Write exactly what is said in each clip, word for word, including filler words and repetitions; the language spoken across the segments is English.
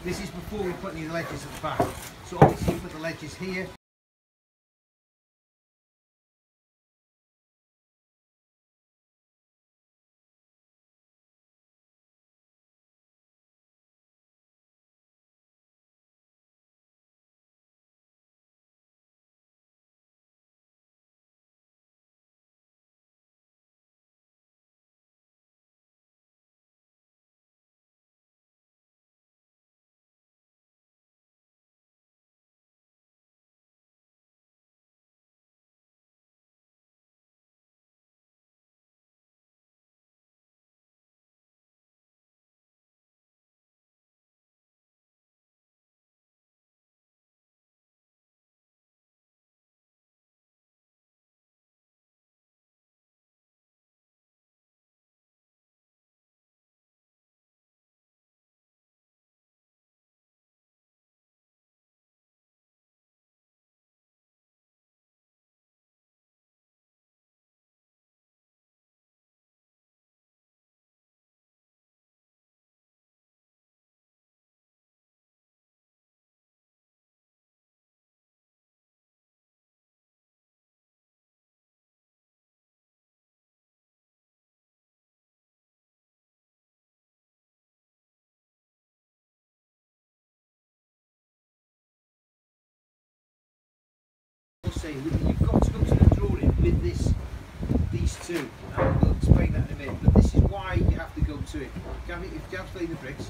This is before we put any of the ledges at the back. So obviously you put the ledges here. Saying you've got to go to the drawing with this, these two, and we'll explain that in a minute. But this is why you have to go to it. Gavin, if Gav's laying the bricks,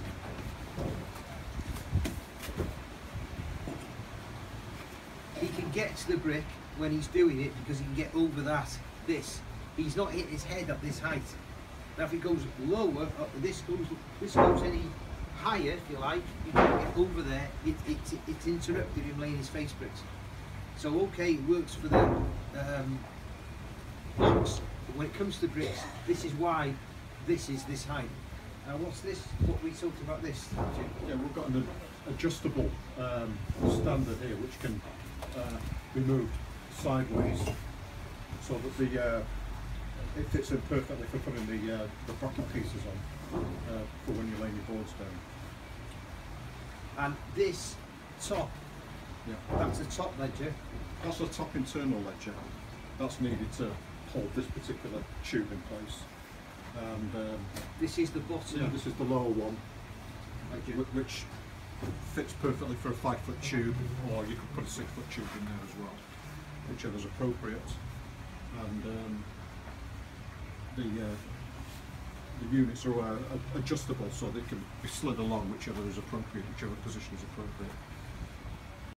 he can get to the brick when he's doing it because he can get over that. This, he's not hitting his head up this height. Now, if it goes lower, up, this goes, this goes any higher, if you like, you can get over there. It, it, it, it's interrupted him laying his face bricks. So okay, it works for the um, blocks, but when it comes to bricks, this is why this is this height. Now what's this? What we talked about this? Yeah, we've got an adjustable um, standard here which can uh, be moved sideways so that the uh, it fits in perfectly for putting the uh, the bracket pieces on uh, for when you're laying your boards down. And this top. Yeah. That's the top ledger. That's the top internal ledger. That's needed to hold this particular tube in place. And um, this is the bottom. Yeah, this is the lower one, ledger, which fits perfectly for a five foot tube, or you could put a six foot tube in there as well, whichever's appropriate. And um, the uh, the units are uh, adjustable so they can be slid along whichever is appropriate, whichever position is appropriate.